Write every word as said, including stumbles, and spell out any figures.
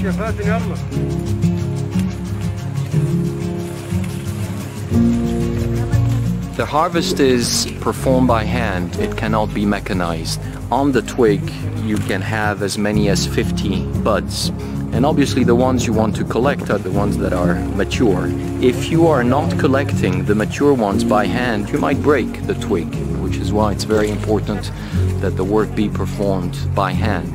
The harvest is performed by hand, it cannot be mechanized. On the twig you can have as many as fifty buds. And obviously the ones you want to collect are the ones that are mature. If you are not collecting the mature ones by hand, you might break the twig, which is why it's very important that the work be performed by hand.